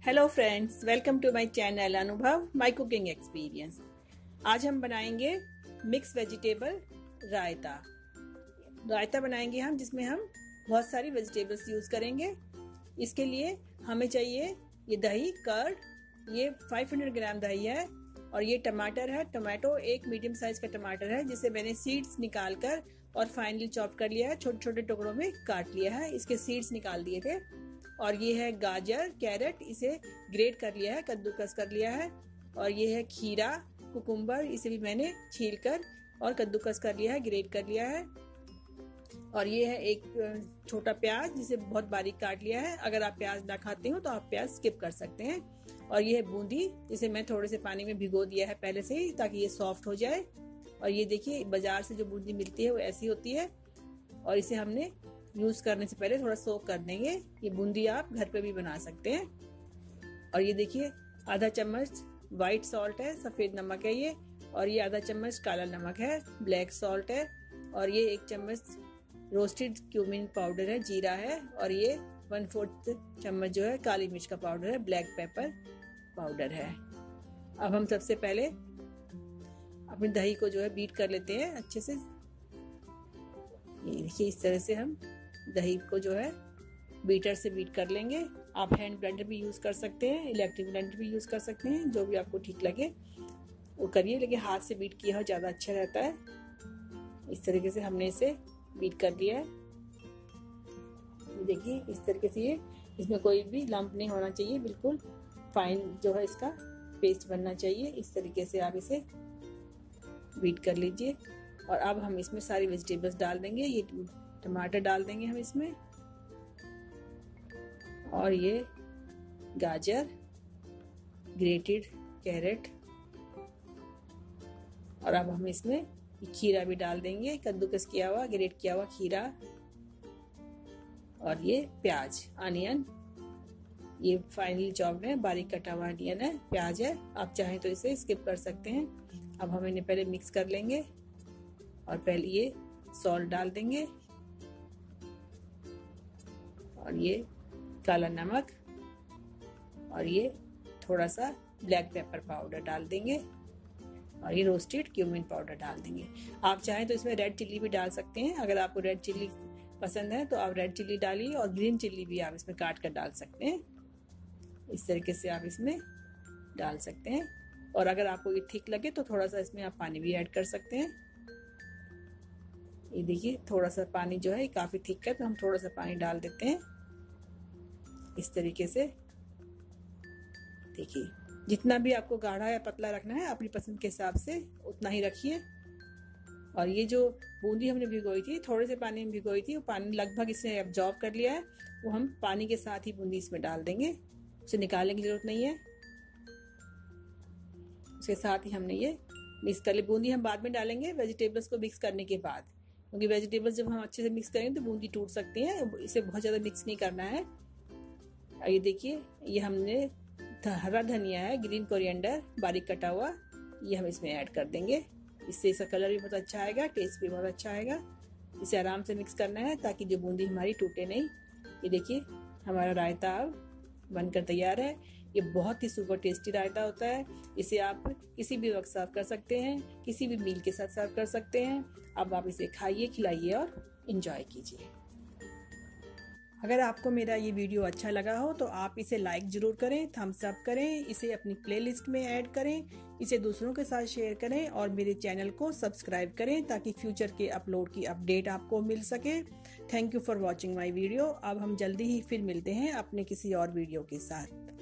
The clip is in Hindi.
Hello friends, welcome to my channel Anubhav my cooking experience. आज हम बनाएंगे मिक्स वेजिटेबल रायता। रायता बनाएंगे हम, जिसमें हम बहुत सारी वेजिटेबल्स यूज करेंगे। इसके लिए हमें चाहिए ये दही कर्ड, ये 500 ग्राम दही है, और ये टमाटर है। टमाटो एक मीडियम साइज का टमाटर है, जिसे मैंने सीड्स निकाल कर और फाइनली चॉप कर लिया है, छोटे छोटे टुकड़ों में काट लिया है, इसके सीड्स निकाल दिए थे। और ये है गाजर, कैरेट, इसे ग्रेट कर लिया है, कद्दूकस कर लिया है। और ये है खीरा, कुकुम्बर, इसे भी मैंने छील कर और कद्दूकस कर लिया है, ग्रेट कर लिया है। और ये है एक छोटा प्याज, जिसे बहुत बारीक काट लिया है। अगर आप प्याज ना खाते हो तो आप प्याज स्किप कर सकते हैं। और ये है बूंदी, जिसे मैं थोड़े से पानी में भिगो दिया है पहले से ही, ताकि ये सॉफ्ट हो जाए। और ये देखिए, बाजार से जो बूंदी मिलती है वो ऐसी होती है, और इसे हमने यूज करने से पहले थोड़ा सोक कर देंगे। ये बूंदी आप घर पे भी बना सकते हैं। और ये देखिए, आधा चम्मच व्हाइट सॉल्ट है, सफेद नमक है ये। और ये आधा चम्मच काला नमक है, ब्लैक सॉल्ट है। और ये 1 चम्मच रोस्टेड क्यूमिन पाउडर है, जीरा है। और ये 1/4 चम्मच जो है काली मिर्च का पाउडर है, ब्लैक पेपर पाउडर है। अब हम सबसे पहले अपनी दही को जो है बीट कर लेते हैं अच्छे से। ये देखिए, इस तरह से हम दही को जो है बीटर से बीट कर लेंगे। आप हैंड ब्लेंडर भी यूज कर सकते हैं, इलेक्ट्रिक ब्लेंडर भी यूज कर सकते हैं, जो भी आपको ठीक लगे वो करिए, लेकिन हाथ से बीट किया हो ज्यादा अच्छा रहता है। इस तरीके से हमने इसे बीट कर लिया है। देखिए, इस तरीके से ये, इसमें कोई भी लंप नहीं होना चाहिए, बिल्कुल फाइन जो है इसका पेस्ट बनना चाहिए। इस तरीके से आप इसे बीट कर लीजिए। और अब हम इसमें सारी वेजिटेबल्स डाल देंगे। ये टमाटर डाल देंगे हम इसमें, और ये गाजर, ग्रेटेड कैरेट, और अब हम इसमें खीरा भी डाल देंगे, कद्दूकस किया हुआ, ग्रेट किया हुआ खीरा। और ये प्याज, अनियन, ये फाइनली चॉप्ड है, बारीक कटा हुआ अनियन है, प्याज है। आप चाहें तो इसे स्किप कर सकते हैं। अब हम इन्हें पहले मिक्स कर लेंगे, और पहले ये सॉल्ट डाल देंगे, और ये काला नमक, और ये थोड़ा सा ब्लैक पेपर पाउडर डाल देंगे, और ये रोस्टेड क्यूमिन पाउडर डाल देंगे। आप चाहें तो इसमें रेड चिल्ली भी डाल सकते हैं। अगर आपको रेड चिल्ली पसंद है तो आप रेड चिल्ली डालिए, और ग्रीन चिल्ली भी आप इसमें काट कर डाल सकते हैं। इस तरीके से आप इसमें डाल सकते हैं। और अगर आपको ये ठीक लगे तो थोड़ा सा इसमें आप पानी भी ऐड कर सकते हैं। ये देखिए, थोड़ा सा पानी जो है काफी थिक है, तो हम थोड़ा सा पानी डाल देते हैं। इस तरीके से देखिए, जितना भी आपको गाढ़ा या पतला रखना है अपनी पसंद के हिसाब से उतना ही रखिए। और ये जो बूंदी हमने भिगोई थी, थोड़े से पानी में भिगोई थी, वो पानी लगभग इसने एब्जॉर्ब कर लिया है। वो हम पानी के साथ ही बूंदी इसमें डाल देंगे, उसे निकालने की जरूरत नहीं है। उसके साथ ही हमने ये मिक्स कर ली। बूंदी हम बाद में डालेंगे वेजिटेबल्स को मिक्स करने के बाद, क्योंकि वेजिटेबल्स जब हम अच्छे से मिक्स करेंगे तो बूंदी टूट सकती है। इसे बहुत ज्यादा मिक्स नहीं करना है। ये देखिए, ये हमने हरा धनिया है, ग्रीन कोरिएंडर, बारीक कटा हुआ, ये हम इसमें ऐड कर देंगे। इससे इसका कलर भी बहुत अच्छा आएगा, टेस्ट भी बहुत अच्छा आएगा। इसे आराम से मिक्स करना है ताकि जो बूंदी हमारी टूटे नहीं। ये देखिए, हमारा रायता अब बनकर तैयार है। ये बहुत ही सुपर टेस्टी रायता होता है। इसे आप किसी भी वक्त सर्व कर सकते हैं, किसी भी मील के साथ सर्व कर सकते हैं। अब आप इसे खाइए, खिलाइए और एंजॉय कीजिए। अगर आपको मेरा ये वीडियो अच्छा लगा हो तो आप इसे लाइक जरूर करें, थम्स अप करें, इसे अपनी प्लेलिस्ट में ऐड करें, इसे दूसरों के साथ शेयर करें, और मेरे चैनल को सब्सक्राइब करें ताकि फ्यूचर के अपलोड की अपडेट आपको मिल सके। Thank you for watching my video. अब हम जल्दी ही फिर मिलते हैं अपने किसी और वीडियो के साथ।